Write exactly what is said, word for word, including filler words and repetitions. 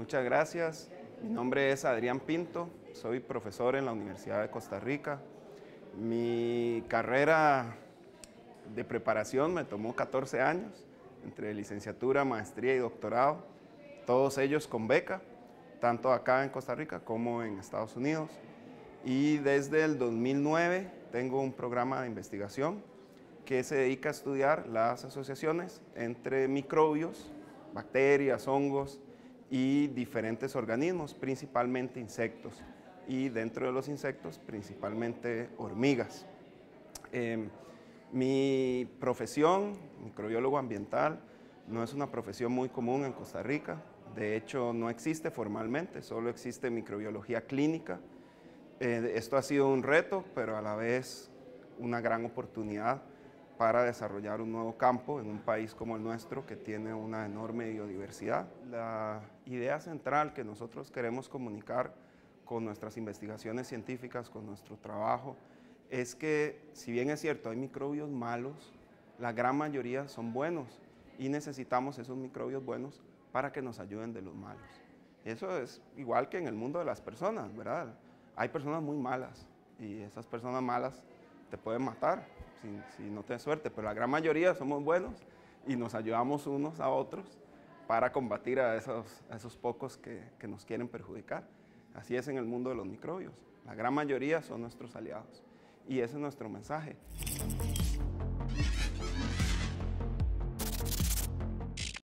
Muchas gracias. Mi nombre es Adrián Pinto, soy profesor en la Universidad de Costa Rica. Mi carrera de preparación me tomó catorce años, entre licenciatura, maestría y doctorado, todos ellos con beca, tanto acá en Costa Rica como en Estados Unidos. Y desde el dos mil nueve tengo un programa de investigación que se dedica a estudiar las asociaciones entre microbios, bacterias, hongos y diferentes organismos, principalmente insectos, y dentro de los insectos principalmente hormigas. Eh, mi profesión, microbiólogo ambiental, no es una profesión muy común en Costa Rica. De hecho, no existe formalmente, solo existe microbiología clínica. Eh, esto ha sido un reto, pero a la vez una gran oportunidad para desarrollar un nuevo campo en un país como el nuestro que tiene una enorme biodiversidad. La idea central que nosotros queremos comunicar con nuestras investigaciones científicas, con nuestro trabajo, es que si bien es cierto hay microbios malos, la gran mayoría son buenos y necesitamos esos microbios buenos para que nos ayuden de los malos. Eso es igual que en el mundo de las personas, ¿verdad? Hay personas muy malas y esas personas malas te pueden matar si, si no tienes suerte, pero la gran mayoría somos buenos y nos ayudamos unos a otros para combatir a esos, a esos pocos que, que nos quieren perjudicar. Así es en el mundo de los microbios. La gran mayoría son nuestros aliados y ese es nuestro mensaje.